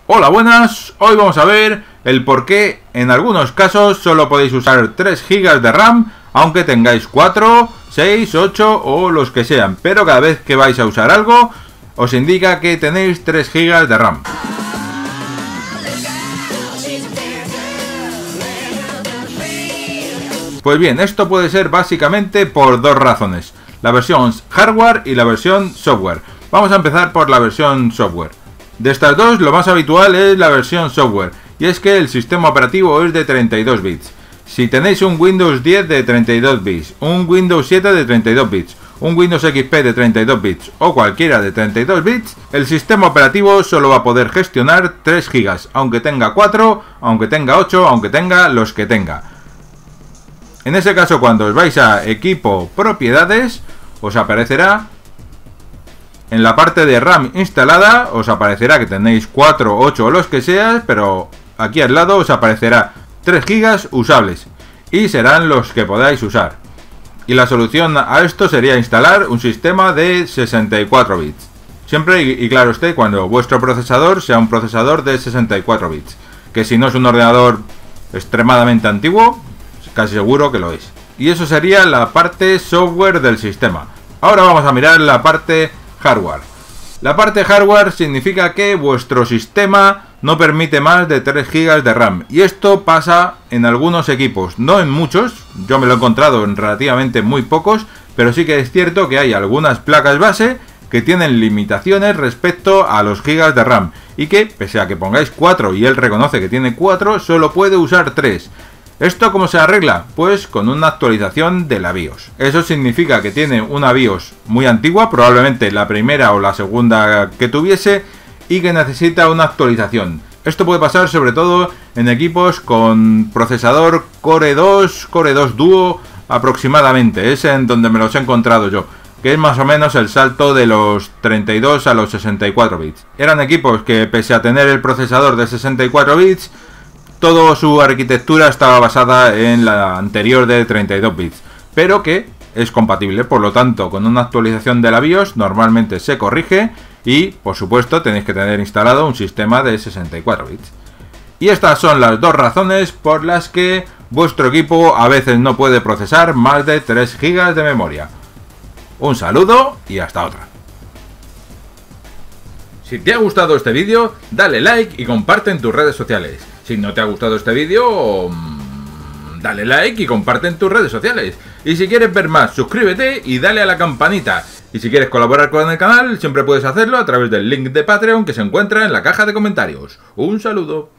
Hola, buenas. Hoy vamos a ver el por qué en algunos casos solo podéis usar 3 GB de RAM, aunque tengáis 4, 6, 8 o los que sean, pero cada vez que vais a usar algo os indica que tenéis 3 GB de RAM. Pues bien, esto puede ser básicamente por dos razones: la versión hardware y la versión software. Vamos a empezar por la versión software. De estas dos, lo más habitual es la versión software, y es que el sistema operativo es de 32 bits. Si tenéis un Windows 10 de 32 bits, un Windows 7 de 32 bits, un Windows XP de 32 bits o cualquiera de 32 bits, el sistema operativo solo va a poder gestionar 3 GB, aunque tenga 4, aunque tenga 8, aunque tenga los que tenga. En ese caso, cuando os vais a equipo propiedades, os aparecerá en la parte de RAM instalada, os aparecerá que tenéis 4, 8 o los que sean, pero aquí al lado os aparecerá 3 GB usables y serán los que podáis usar. Y la solución a esto sería instalar un sistema de 64 bits. Siempre y claro esté cuando vuestro procesador sea un procesador de 64 bits. Que si no es un ordenador extremadamente antiguo, casi seguro que lo es. Y eso sería la parte software del sistema. Ahora vamos a mirar la parte hardware. La parte hardware significa que vuestro sistema no permite más de 3 GB de RAM. Y esto pasa en algunos equipos, no en muchos. Yo me lo he encontrado en relativamente muy pocos, pero sí que es cierto que hay algunas placas base que tienen limitaciones respecto a los gigas de RAM. Y que, pese a que pongáis 4 y él reconoce que tiene 4, solo puede usar 3. ¿Esto cómo se arregla? Pues con una actualización de la BIOS. Eso significa que tiene una BIOS muy antigua, probablemente la primera o la segunda que tuviese, y que necesita una actualización. Esto puede pasar sobre todo en equipos con procesador Core 2 Duo aproximadamente. Es en donde me los he encontrado yo, que es más o menos el salto de los 32 a los 64 bits. Eran equipos que, pese a tener el procesador de 64 bits, toda su arquitectura estaba basada en la anterior de 32 bits, pero que es compatible, por lo tanto, con una actualización de la BIOS normalmente se corrige y, por supuesto, tenéis que tener instalado un sistema de 64 bits. Y estas son las dos razones por las que vuestro equipo a veces no puede procesar más de 3 GB de memoria. Un saludo y hasta otra. Si te ha gustado este vídeo, dale like y comparte en tus redes sociales. Si no te ha gustado este vídeo, dale like y comparte en tus redes sociales. Y si quieres ver más, suscríbete y dale a la campanita. Y si quieres colaborar con el canal, siempre puedes hacerlo a través del link de Patreon que se encuentra en la caja de comentarios. Un saludo.